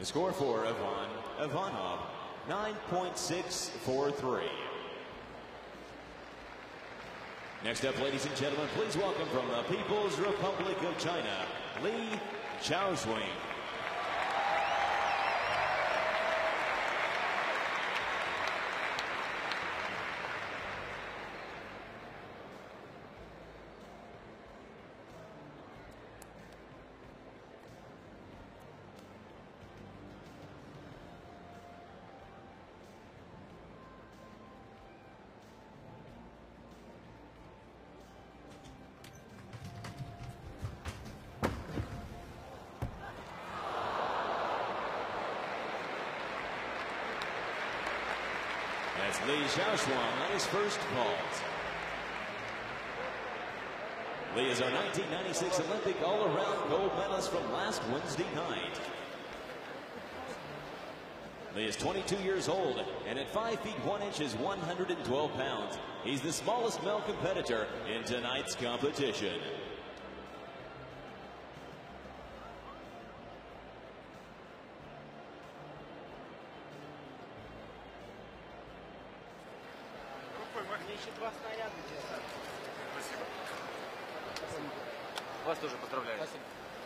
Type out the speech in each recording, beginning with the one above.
The score for Ivan Ivanov, 9.643. Next up, ladies and gentlemen, please welcome from the People's Republic of China, Li Xiaoxuan. That's Li Xiaoxuan on his first vault. Li is our 1996 Olympic all-around gold medalist from last Wednesday night. Li is 22 years old, and at 5 feet 1 inches, 112 pounds, he's the smallest male competitor in tonight's competition. Мне еще 2 снаряда делать. Спасибо. Вас тоже поздравляю. Спасибо.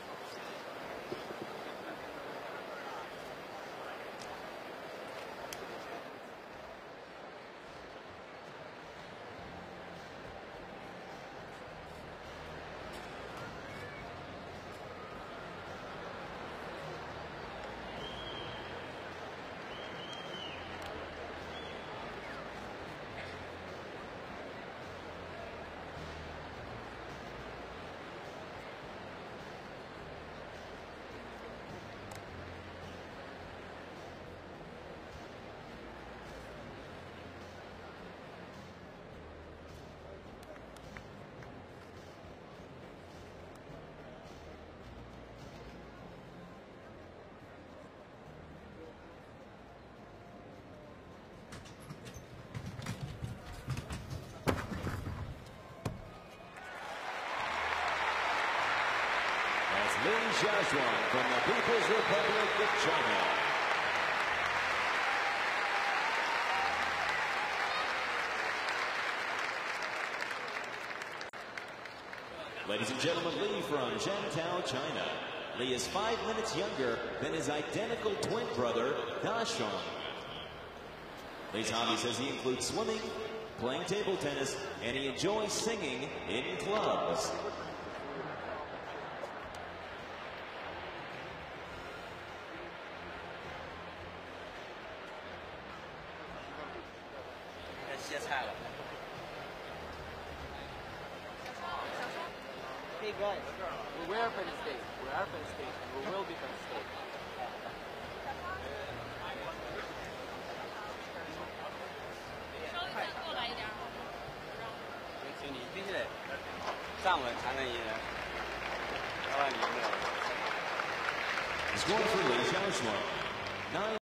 Li Xiaoxuan from the People's Republic of China. Ladies and gentlemen, Li from Zhengtao, China. Li is 5 minutes younger than his identical twin brother, Da Shang. Li's hobby says he includes swimming, playing table tennis, and he enjoys singing in clubs. Hey guys, we were Penn State, we are Penn State, and we will be Penn State. 请你必须得站稳才能赢人，要不然你赢不了。 The score for Li Xiaoxuan, 9.